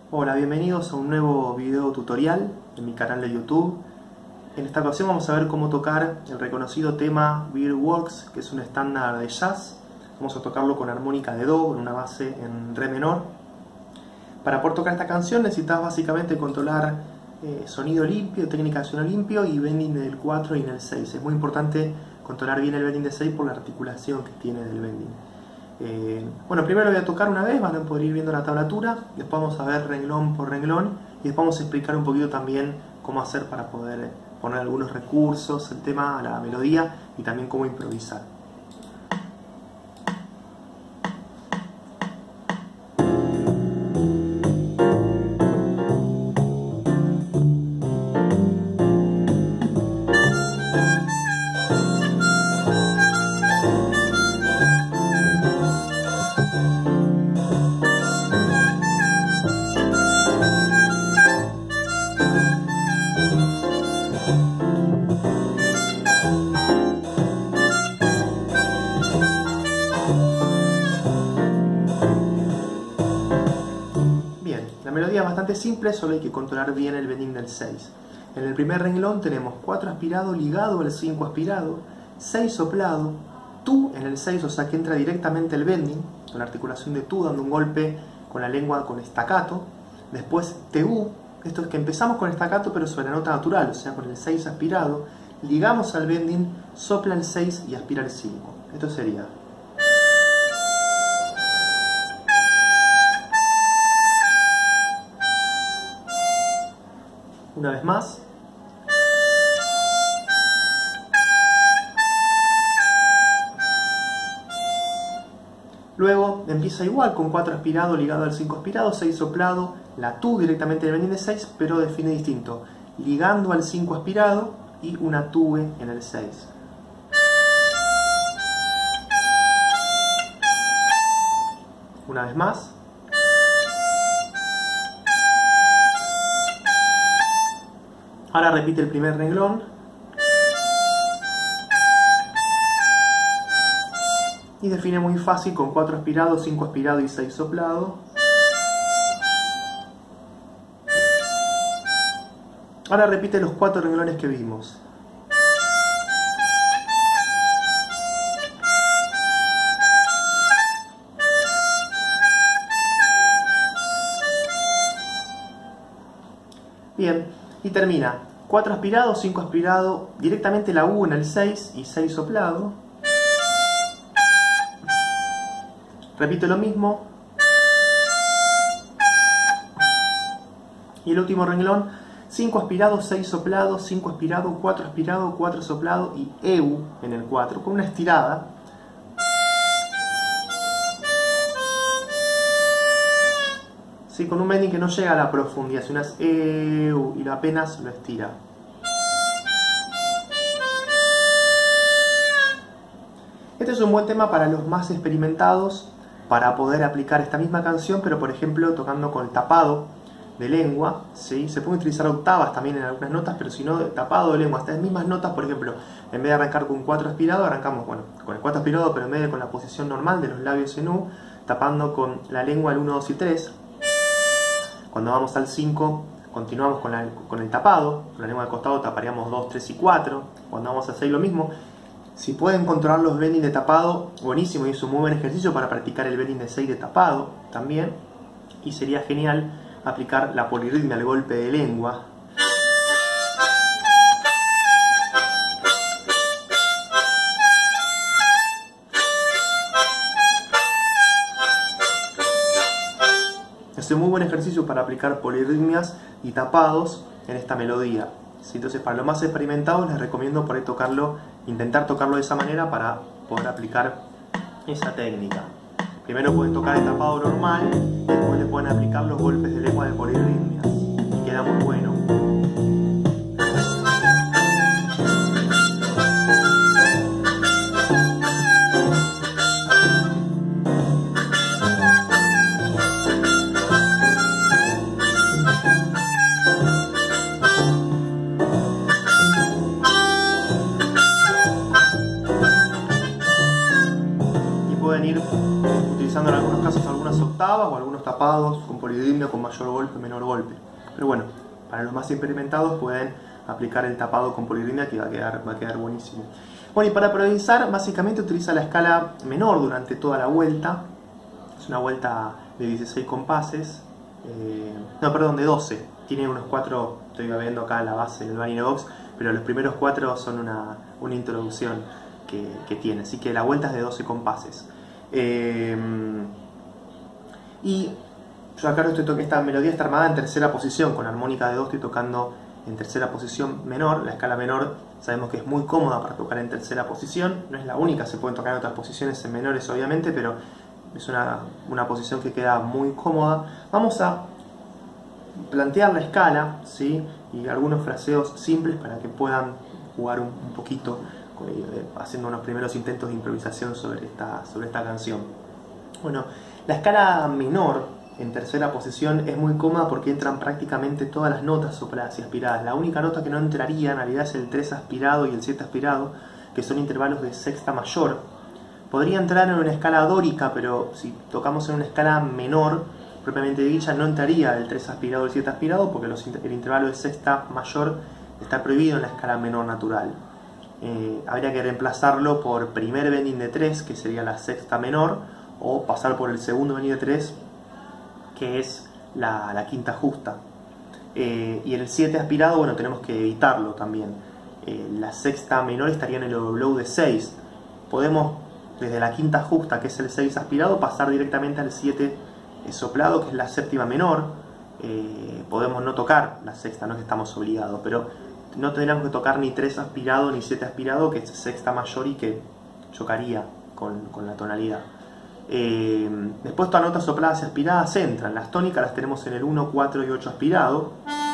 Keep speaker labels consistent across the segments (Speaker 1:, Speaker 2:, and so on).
Speaker 1: Hola, bienvenidos a un nuevo video tutorial en mi canal de YouTube. En esta ocasión vamos a ver cómo tocar el reconocido tema Beer Works, que es un estándar de jazz. Vamos a tocarlo con armónica de Do, con una base en Re menor. Para poder tocar esta canción necesitas básicamente controlar sonido limpio, técnica de sonido limpio y bending del 4 y en el 6. Es muy importante controlar bien el bending de 6 por la articulación que tiene del bending. Bueno, primero lo voy a tocar una vez, van a poder ir viendo la tablatura, después vamos a ver renglón por renglón y después vamos a explicar un poquito también cómo hacer para poder poner algunos recursos, el tema, la melodía y también cómo improvisar. La melodía es bastante simple, solo hay que controlar bien el bending del 6. En el primer renglón tenemos 4 aspirado ligado al 5 aspirado, 6 soplado, Tu en el 6, o sea que entra directamente el bending, con la articulación de Tu dando un golpe con la lengua con staccato. Después Tu, esto es que empezamos con staccato pero sobre la nota natural, o sea con el 6 aspirado, ligamos al bending, sopla el 6 y aspira el 5. Esto sería... Una vez más. Luego empieza igual con 4 aspirado ligado al 5 aspirado, 6 soplado, la Tu directamente en el bending de 6, pero define distinto, ligando al 5 aspirado y una Tue en el 6. Una vez más. Ahora repite el primer renglón. Y define muy fácil con 4 aspirados, 5 aspirado y 6 soplado. Ahora repite los 4 renglones que vimos. Bien, y termina 4 aspirado, 5 aspirado, directamente la U en el 6 y 6 soplado. Repito lo mismo. Y el último renglón, 5 aspirado, 6 soplado, 5 aspirado, 4 soplado y EU en el 4, con una estirada. Sí, con un bending que no llega a la profundidad, sino es EU y apenas lo estira. Este es un buen tema para los más experimentados, para poder aplicar esta misma canción, pero por ejemplo tocando con el tapado de lengua, ¿sí? Se pueden utilizar octavas también en algunas notas, pero si no, tapado de lengua, estas mismas notas, por ejemplo, en vez de arrancar con 4 aspirado, arrancamos, bueno, con el 4 aspirado, pero en vez de con la posición normal de los labios en U, tapando con la lengua el 1, 2 y 3. Cuando vamos al 5, continuamos con el tapado, con la lengua de costado taparíamos 2, 3 y 4. Cuando vamos al 6 lo mismo. Si pueden controlar los bending de tapado, buenísimo, y es un muy buen ejercicio para practicar el bending de 6 de tapado también. Y sería genial aplicar la polirritmia al golpe de lengua. Es un muy buen ejercicio para aplicar polirritmias y tapados en esta melodía. ¿Sí? Entonces, para los más experimentados les recomiendo por ahí tocarlo, intentar tocarlo de esa manera para poder aplicar esa técnica. Primero pueden tocar el tapado normal, después le pueden aplicar los golpes de lengua de polirritmias y queda muy bueno. pueden ir utilizando en algunos casos algunas octavas octavas o algunos tapados con polirritmia con mayor golpe, menor golpe. Pero bueno, para los más experimentados pueden aplicar el tapado con polirritmia, que va a quedar buenísimo. Bueno, y para progresar básicamente utiliza la escala menor durante toda la vuelta. Es una vuelta de 16 compases, no, perdón, de 12. Tiene unos 4, estoy viendo acá la base del Vanilla Box, pero los primeros 4 son una introducción que tiene, así que la vuelta es de 12 compases. Y yo acá esta melodía está armada en tercera posición, con armónica de 2 estoy tocando en tercera posición menor. La escala menor sabemos que es muy cómoda para tocar en tercera posición, no es la única, se pueden tocar en otras posiciones en menores obviamente, pero es una posición que queda muy cómoda. Vamos a plantear la escala, ¿sí? Y algunos fraseos simples para que puedan jugar un poquito, haciendo unos primeros intentos de improvisación sobre esta canción. Bueno, la escala menor en tercera posición es muy cómoda porque entran prácticamente todas las notas sopladas y aspiradas. La única nota que no entraría en realidad es el 3 aspirado y el 7 aspirado, que son intervalos de sexta mayor. Podría entrar en una escala dórica, pero si tocamos en una escala menor, propiamente dicha, no entraría el 3 aspirado y el 7 aspirado, porque el intervalo de sexta mayor está prohibido en la escala menor natural. Habría que reemplazarlo por primer bending de 3, que sería la sexta menor, o pasar por el segundo bending de 3, que es la quinta justa. Y el 7 aspirado, bueno, tenemos que evitarlo también. La sexta menor estaría en el overblow de 6. Podemos, desde la quinta justa, que es el 6 aspirado, pasar directamente al 7 soplado, que es la séptima menor. Podemos no tocar la sexta, no es que estamos obligados, pero no tendríamos que tocar ni 3 aspirado ni 7 aspirado, que es sexta mayor y que chocaría con la tonalidad. Después todas las notas sopladas y aspiradas entran. Las tónicas las tenemos en el 1, 4 y 8 aspirado,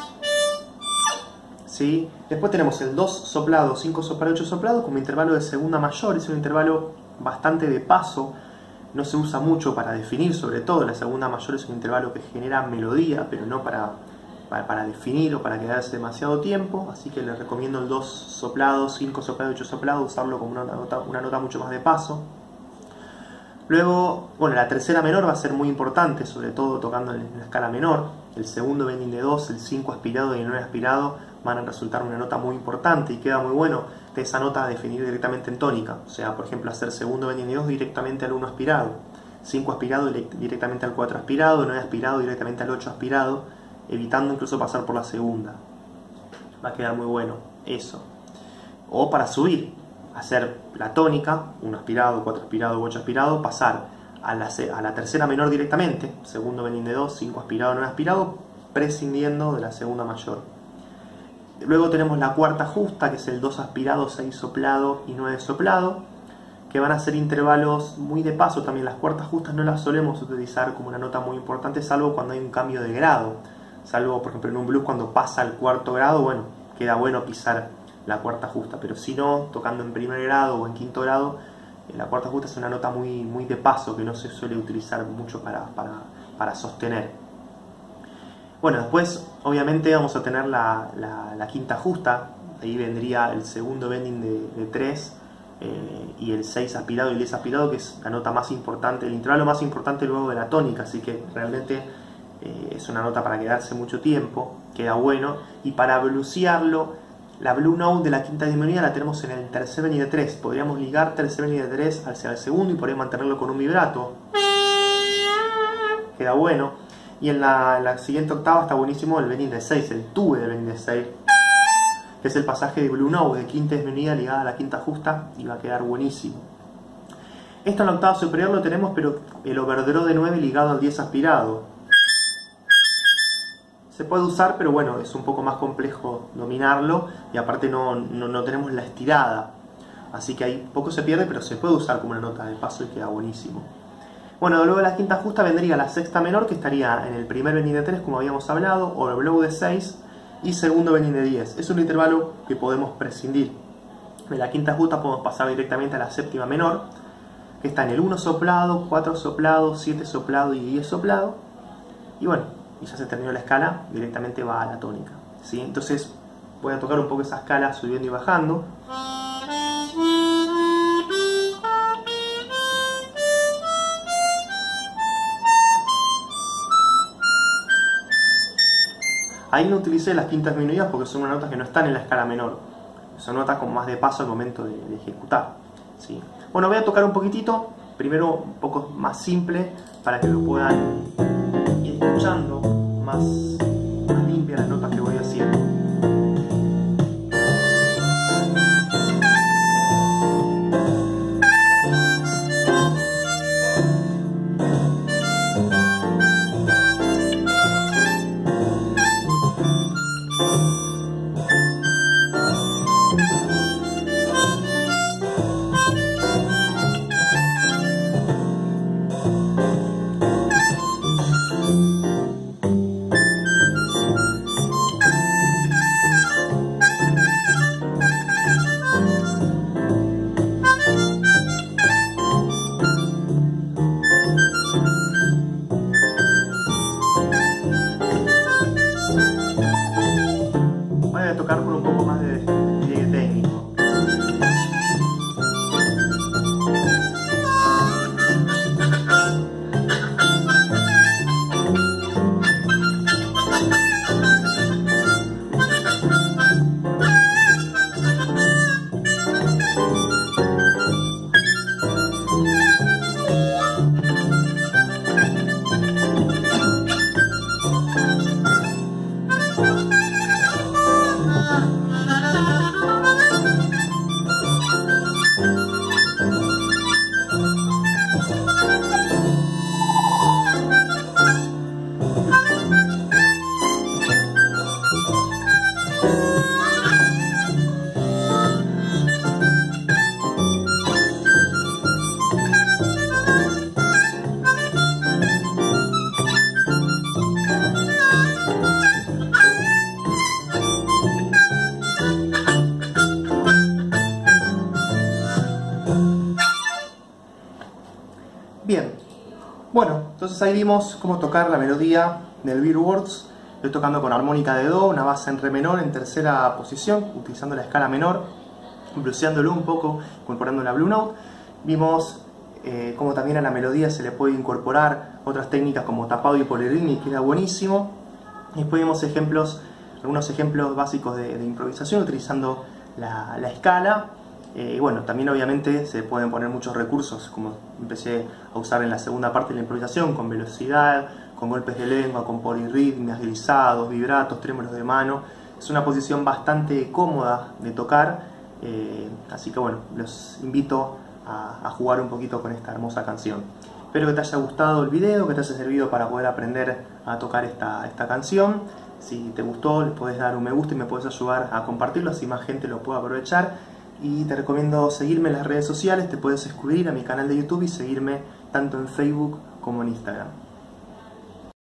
Speaker 1: ¿sí? Después tenemos el 2 soplado, 5 soplado, 8 soplado como intervalo de segunda mayor. Es un intervalo bastante de paso, no se usa mucho para definir, sobre todo la segunda mayor es un intervalo que genera melodía, pero no para definir o para quedarse demasiado tiempo, así que les recomiendo el 2 soplado, 5 soplado, 8 soplado, usarlo como una nota mucho más de paso. Luego, bueno, la tercera menor va a ser muy importante, sobre todo tocando en la escala menor. El segundo bending de 2, el 5 aspirado y el 9 aspirado van a resultar una nota muy importante y queda muy bueno de esa nota a definir directamente en tónica. O sea, por ejemplo, hacer segundo bending de 2 directamente al 1 aspirado, 5 aspirado directamente al 4 aspirado, 9 aspirado directamente al 8 aspirado, evitando incluso pasar por la segunda. Va a quedar muy bueno eso. O para subir, hacer la tónica, 1 aspirado, 4 aspirado, 8 aspirado, pasar a la tercera menor directamente, segundo bending de 2, 5 aspirado, 9 aspirado, prescindiendo de la segunda mayor. Luego tenemos la cuarta justa, que es el 2 aspirado, 6 soplado y 9 soplado, que van a ser intervalos muy de paso también. Las cuartas justas no las solemos utilizar como una nota muy importante, salvo cuando hay un cambio de grado. Salvo, por ejemplo, en un blues cuando pasa al cuarto grado, bueno, queda bueno pisar la cuarta justa, pero si no, tocando en primer grado o en quinto grado, la cuarta justa es una nota muy de paso que no se suele utilizar mucho para sostener. Bueno, después obviamente vamos a tener la quinta justa, ahí vendría el segundo bending de 3 y el 6 aspirado y el 10 aspirado, que es la nota más importante, el intervalo más importante luego de la tónica, así que realmente es una nota para quedarse mucho tiempo, queda bueno. Y para blusearlo, la Blue Note de la quinta disminuida la tenemos en el tercer bending de 3. Podríamos ligar tercer bending de 3 hacia el segundo y por ahí mantenerlo con un vibrato. Queda bueno. Y en la siguiente octava está buenísimo el bending de 6, el tube del bending de 6, que es el pasaje de Blue Note de quinta disminuida ligada a la quinta justa y va a quedar buenísimo. Esto en la octava superior lo tenemos, pero el overdraw de 9 ligado al 10 aspirado. Se puede usar, pero bueno, es un poco más complejo dominarlo y aparte no tenemos la estirada. Así que ahí poco se pierde, pero se puede usar como una nota de paso y queda buenísimo. Bueno, luego de la quinta justa vendría la sexta menor, que estaría en el primer bending de 3, como habíamos hablado, o el blow de 6 y segundo bending de 10. Es un intervalo que podemos prescindir. De la quinta justa podemos pasar directamente a la séptima menor, que está en el 1 soplado, 4 soplado, 7 soplado y 10 soplado. Y bueno, y ya se terminó la escala, directamente va a la tónica, ¿sí? Entonces voy a tocar un poco esa escala subiendo y bajando. Ahí no utilicé las quintas disminuidas porque son unas notas que no están en la escala menor. Son notas con más de paso al momento de ejecutar, ¿sí? Bueno, voy a tocar un poquitito, primero un poco más simple, para que lo puedan ir escuchando más limpias las notas que voy haciendo. Voy a tocar con un poco más de despliegue técnico. Bien, bueno, entonces ahí vimos cómo tocar la melodía del Beer Words. Estoy tocando con armónica de Do, una base en re menor en tercera posición, utilizando la escala menor, bluseándolo un poco, incorporando la Blue Note. Vimos cómo también a la melodía se le puede incorporar otras técnicas como tapado y polirritmo, que queda buenísimo. Y después vimos algunos ejemplos básicos de improvisación utilizando la escala. Y bueno, también obviamente se pueden poner muchos recursos, como empecé a usar en la segunda parte de la improvisación, con velocidad, con golpes de lengua, con polirritmias, glisados, vibratos, trémolos de mano. Es una posición bastante cómoda de tocar, así que bueno, los invito a jugar un poquito con esta hermosa canción. Espero que te haya gustado el video, que te haya servido para poder aprender a tocar esta canción. Si te gustó, le puedes dar un me gusta y me puedes ayudar a compartirlo, así más gente lo pueda aprovechar. Y te recomiendo seguirme en las redes sociales, te puedes suscribir a mi canal de YouTube y seguirme tanto en Facebook como en Instagram.